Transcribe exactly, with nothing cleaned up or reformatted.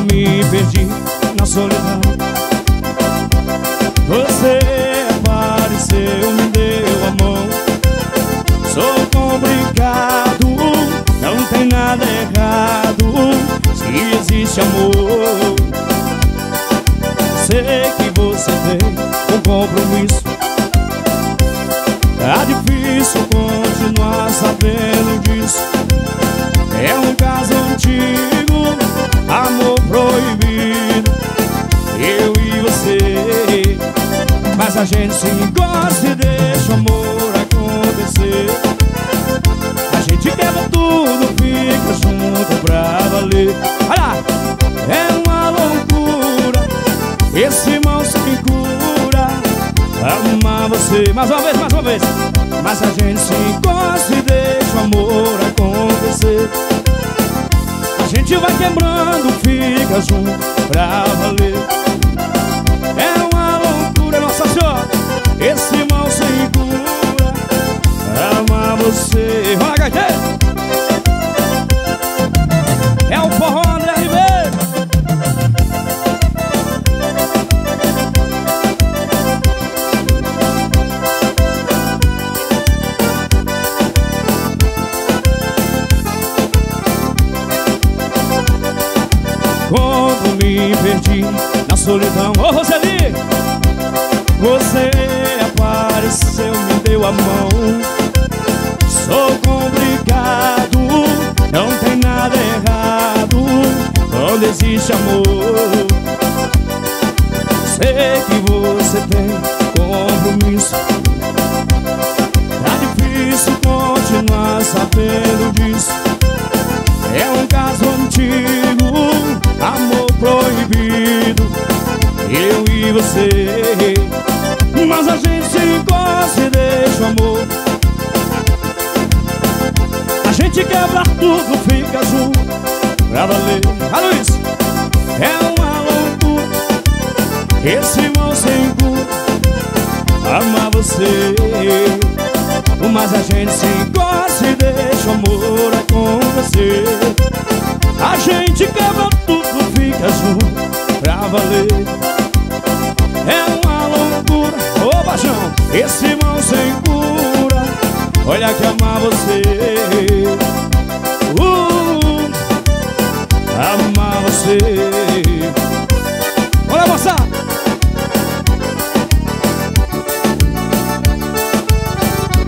me perdi na solidão. Você apareceu, me deu a mão. Sou complicado, não tem nada errado se existe amor. Sei que você tem um compromisso. Tá difícil continuar sabendo disso. É um caso antigo, amor proibido, eu e você. Mas a gente se gosta e deixa o amor acontecer. A gente quebra tudo, fica junto pra valer. Olha lá, é uma loucura esse mal sem cura, amar você. Mais uma vez, mais uma vez. Mas a gente se gosta e deixa o amor acontecer. A gente vai quebrando, fica junto pra valer. É uma loucura, Nossa Senhora, esse mal sem cura, amar você. Vai, gaiteiro! É o forró André Ribeiro. Quando me perdi na solidão, ô Roseli, você apareceu, me deu a mão. Sou complicado, não tem nada errado quando existe amor. Sei que você tem compromisso. Tá difícil continuar sabendo disso. É um caso antigo, amor proibido, eu e você. Mas a gente se gosta e deixa o amor. A gente quebra tudo, fica junto pra valer. Ah, Luiz! É uma loucura esse mal sem cura, amar você. Mas a gente se gosta e deixa o amor acontecer. A gente quebra tudo, fica junto pra valer. É uma loucura, ô paixão, esse mal sem cura. Olha que amar você